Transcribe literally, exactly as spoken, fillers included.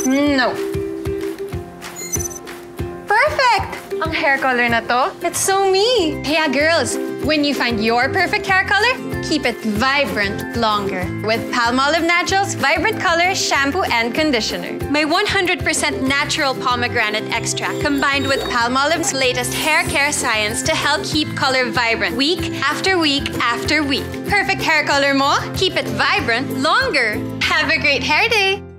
No. Perfect! Ang hair color na to, it's so me. Yeah, girls, when you find your perfect hair color, keep it vibrant longer with Palmolive Naturals Vibrant Color Shampoo and Conditioner. My one hundred percent natural pomegranate extract combined with Palmolive's latest hair care science to help keep color vibrant week after week after week. Perfect hair color mo, keep it vibrant longer. Have a great hair day!